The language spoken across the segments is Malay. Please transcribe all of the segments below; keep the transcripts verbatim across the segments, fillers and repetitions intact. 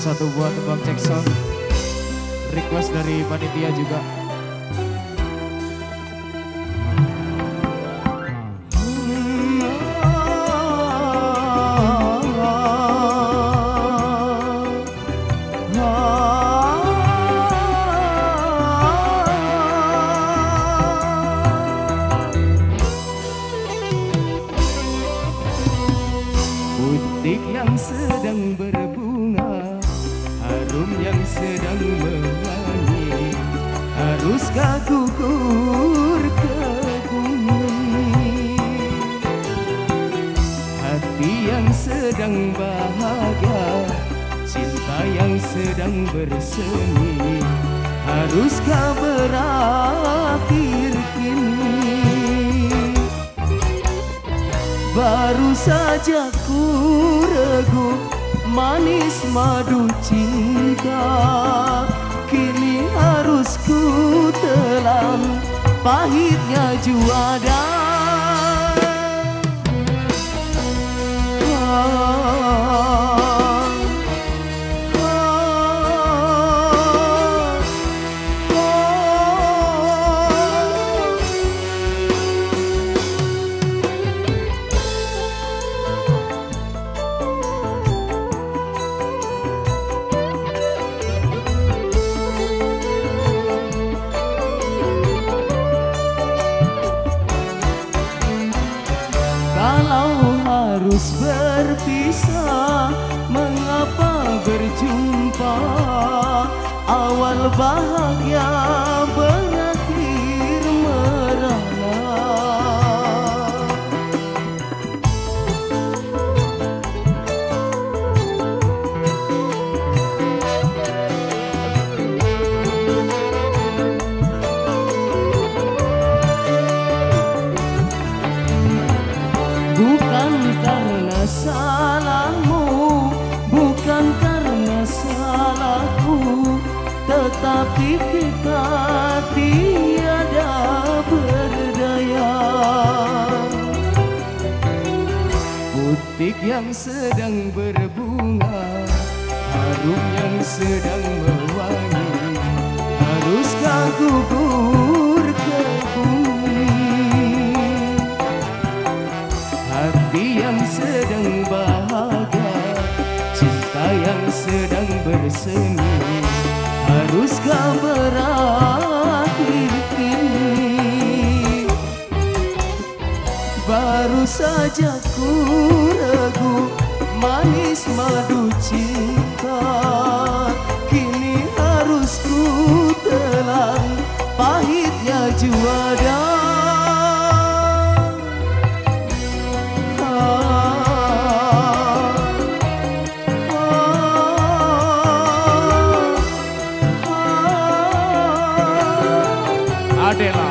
Satu buat Bang Jackson, request dari panitia juga. Butik yang sedang berbunga, harum yang sedang mewangi, haruskah gugur ke bumi? Hati yang sedang bahagia, cinta yang sedang bersemi, haruskah berakhir kini? Baru saja ku regu manis madu cinta, kini harus ku telan pahitnya juada. Kalau harus berpisah, mengapa berjumpa? Awal bahagia berakhir merana. Bukan karena salahmu, bukan karena salahku, tetapi kita tiada berdaya. Butik yang sedang berbunga, harum yang sedang mewangi, haruskah gugur ke bumi? Hati yang sedang bahagia, cinta yang sedang bersemi, haruskah berakhir kini? Baru saja ku regu manis madu cinta, kini harus ku telan pahitnya juada. Adela.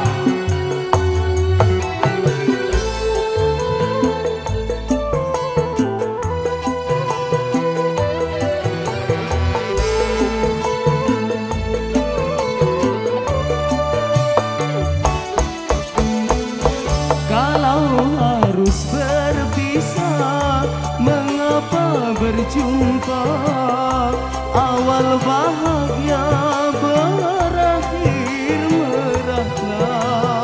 Kalau harus berpisah, mengapa berjumpa? Awal bahagia berakhir merana.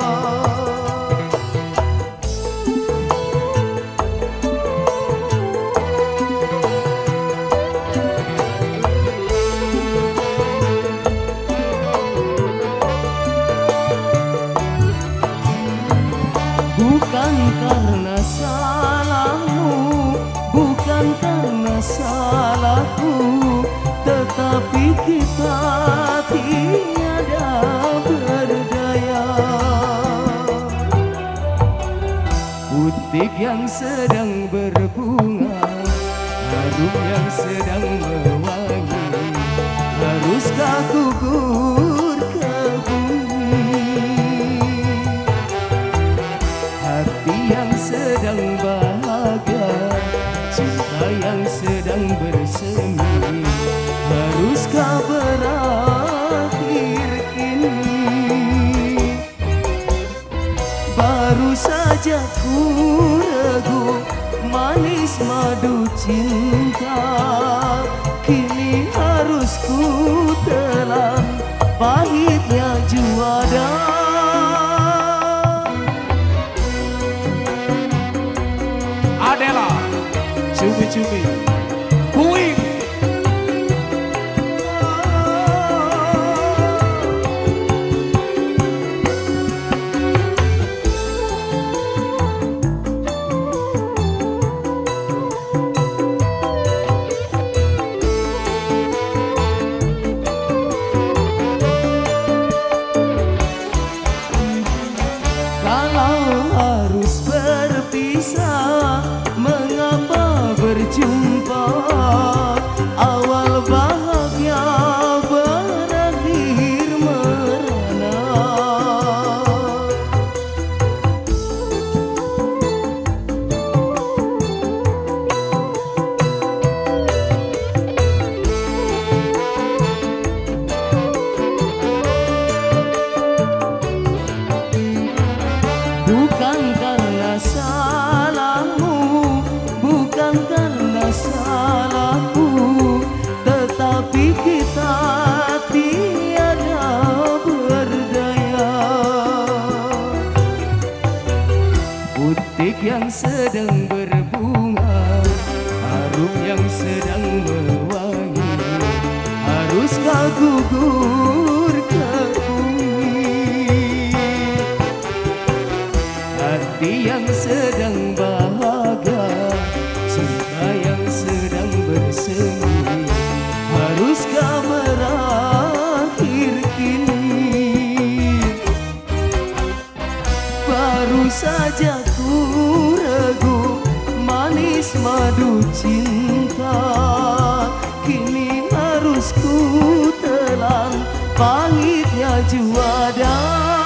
Bukan karena salahmu, bukan karena salahku, tetapi kita tiada berdaya. Butik yang sedang berbunga, harum yang sedang mewangi, haruskah gugur ke bumi? Hati yang sedang bahagia, cinta yang sedang bersemi, haruskah berakhir kini? Baru saja ku regu manis madu cinta, kini harus ku telan pahitnya juada. Adela, cumi-cumi, puing. Mengapa berjumpa awal bahagia berakhir merana. Bukan karena salahmu, bukan karena salahku, tetapi kita tiada berdaya. Butik yang sedang berbunga, harum yang sedang mewangi, haruskah gugur ke bumi? Hati yang sedang bahagia, cinta yang sedang bersemi, haruskah berakhir kini? Baru saja ku ragu manis madu cinta, kini harus ku telan pahitnya juada.